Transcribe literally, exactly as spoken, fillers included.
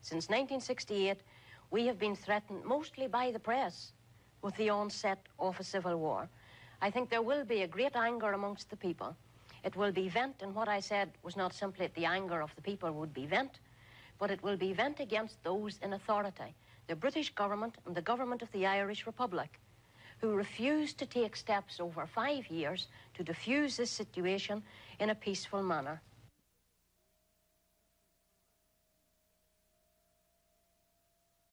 Since nineteen sixty-eight, we have been threatened mostly by the press with the onset of a civil war. I think there will be a great anger amongst the people. It will be vent, and what I said was not simply the anger of the people would be vent, but it will be vent against those in authority, the British government and the government of the Irish Republic, who refused to take steps over five years to defuse this situation in a peaceful manner.